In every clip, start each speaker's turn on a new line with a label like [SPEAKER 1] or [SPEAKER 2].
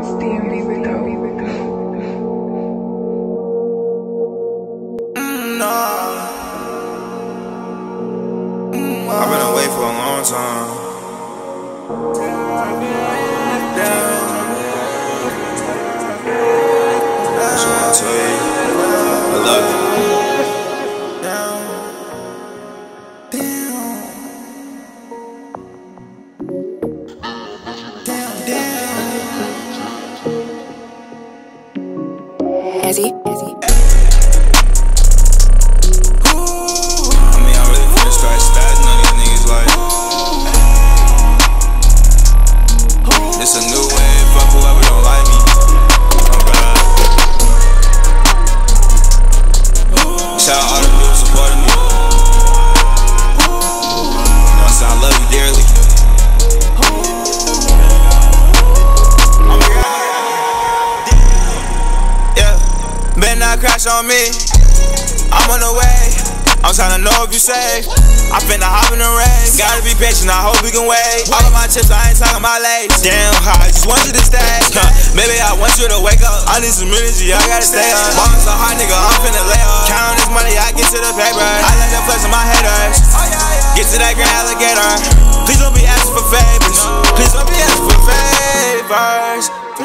[SPEAKER 1] It's DMB with go.
[SPEAKER 2] I've been away for a long time. That's what I tell you. I love you.
[SPEAKER 3] Ezzy.
[SPEAKER 2] It's a new wave, fuck whoever don't like me. Oh God. Shout out all the people supporting me. You know I say I love you dearly. Oh my God. Yeah, better not crash on me. I'm on the way. I'm tryna know if you safe. I finna hop in the race. Gotta be patient, I hope we can wait. All of my chips, I ain't talking about late. Damn, I just want you to stay. Maybe I want you to wake up. I need some energy, I gotta stay up. Ballin' so hot, nigga, I'm finna lay up. Countin' this money, I get to the paper. I let them flex on my haters. Get to that grand alligator. Please don't be asking for favors. Please don't be asking for favors.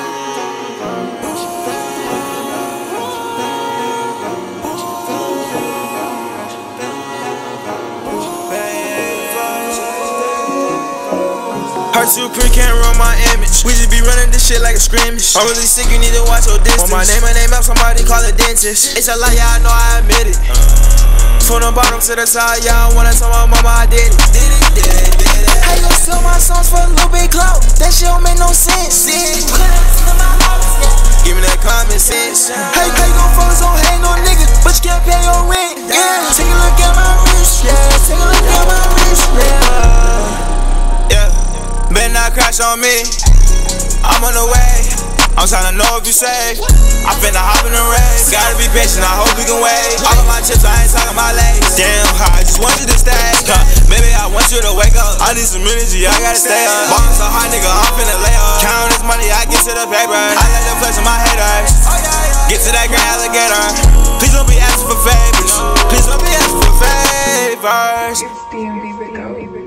[SPEAKER 2] Hurt too quick, can't run my image. We just be running this shit like a scrimmage. I'm really sick, you need to watch your distance. Want my name up, somebody call a dentist. It's a lie, yeah, I know I admit it. From the bottom to the top, yeah, I wanna tell my mama I did it. Did it. How you sell my songs for a little bit clout? That shit don't make no sense. Give me that common sense. How you gon' focus on hating on niggas, but you can't pay your rent? Yeah, take a look at my wrist, yeah. Take a look at my wrist, yeah. Better not crash on me. I'm on the way. I'm tryna know if you safe. I finna hop in the race. Gotta be patient, I hope we can wait. All of my chips, I ain't talking about lace. Damn, I just want you to stay. Maybe I want you to wake up. I need some energy, I gotta stay up. Ballin' so hot, nigga, I'm finna lay up. Countin' this money, I get to the paper. I let them flex on my haters. Get to that grand alligator. Please don't be asking for favors. Please don't be asking for favors.
[SPEAKER 1] It's DMB with go.